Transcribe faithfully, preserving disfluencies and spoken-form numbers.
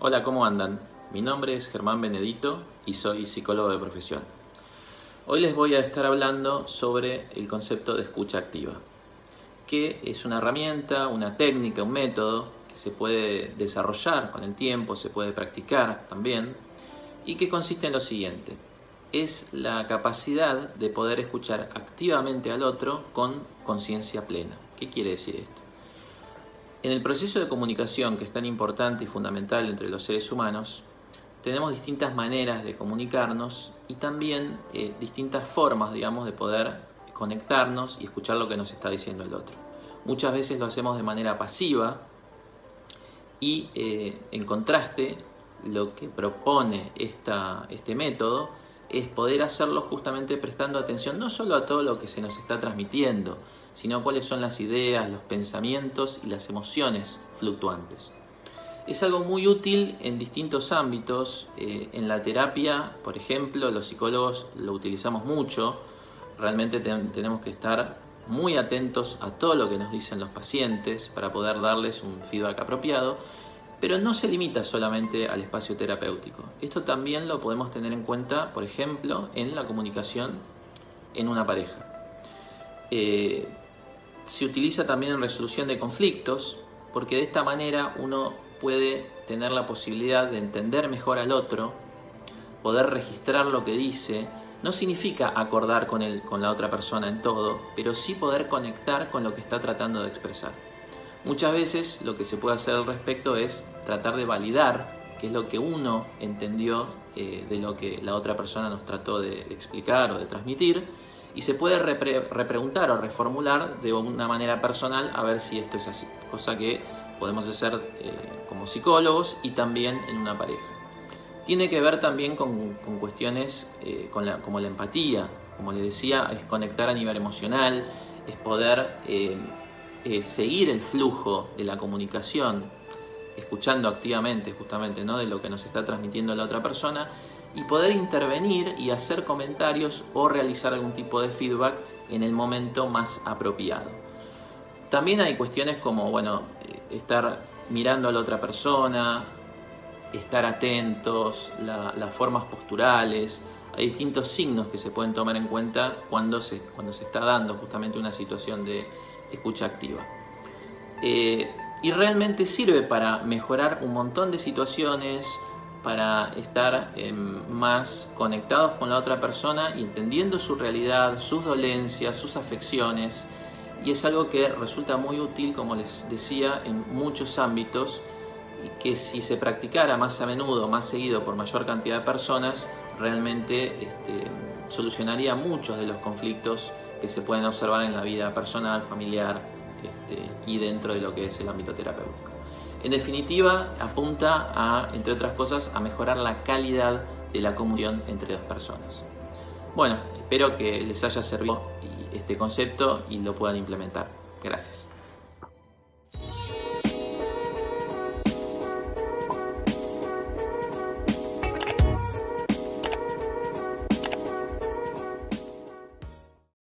Hola, ¿cómo andan? Mi nombre es Germán Benedito y soy psicólogo de profesión. Hoy les voy a estar hablando sobre el concepto de escucha activa, que es una herramienta, una técnica, un método que se puede desarrollar con el tiempo, se puede practicar también, y que consiste en lo siguiente: es la capacidad de poder escuchar activamente al otro con conciencia plena. ¿Qué quiere decir esto? En el proceso de comunicación, que es tan importante y fundamental entre los seres humanos, tenemos distintas maneras de comunicarnos y también eh, distintas formas, digamos, de poder conectarnos y escuchar lo que nos está diciendo el otro. Muchas veces lo hacemos de manera pasiva y, eh, en contraste, lo que propone esta, este método es poder hacerlo justamente prestando atención no solo a todo lo que se nos está transmitiendo, sino cuáles son las ideas, los pensamientos y las emociones fluctuantes. Es algo muy útil en distintos ámbitos. Eh, en la terapia, por ejemplo, los psicólogos lo utilizamos mucho. Realmente ten, tenemos que estar muy atentos a todo lo que nos dicen los pacientes para poder darles un feedback apropiado. Pero no se limita solamente al espacio terapéutico. Esto también lo podemos tener en cuenta, por ejemplo, en la comunicación en una pareja. Eh, se utiliza también en resolución de conflictos, porque de esta manera uno puede tener la posibilidad de entender mejor al otro, poder registrar lo que dice. No significa acordar con él, con la otra persona en todo, pero sí poder conectar con lo que está tratando de expresar. Muchas veces lo que se puede hacer al respecto es tratar de validar qué es lo que uno entendió eh, de lo que la otra persona nos trató de, de explicar o de transmitir, y se puede repre repreguntar o reformular de una manera personal a ver si esto es así, cosa que podemos hacer eh, como psicólogos y también en una pareja. Tiene que ver también con, con cuestiones eh, con la, como la empatía. Como les decía, es conectar a nivel emocional, es poder eh, eh, seguir el flujo de la comunicación, escuchando activamente justamente, ¿no?, de lo que nos está transmitiendo la otra persona, y poder intervenir y hacer comentarios o realizar algún tipo de feedback en el momento más apropiado. También hay cuestiones como, bueno, estar mirando a la otra persona, estar atentos, la, las formas posturales. Hay distintos signos que se pueden tomar en cuenta cuando se, cuando se está dando justamente una situación de escucha activa. Eh, y realmente sirve para mejorar un montón de situaciones, para estar eh, más conectados con la otra persona y entendiendo su realidad, sus dolencias, sus afecciones. Y es algo que resulta muy útil, como les decía, en muchos ámbitos, y que si se practicara más a menudo, más seguido por mayor cantidad de personas, realmente este, solucionaría muchos de los conflictos que se pueden observar en la vida personal, familiar este, y dentro de lo que es el ámbito terapéutico. En definitiva, apunta a, entre otras cosas, a mejorar la calidad de la comunicación entre dos personas. Bueno, espero que les haya servido este concepto y lo puedan implementar. Gracias.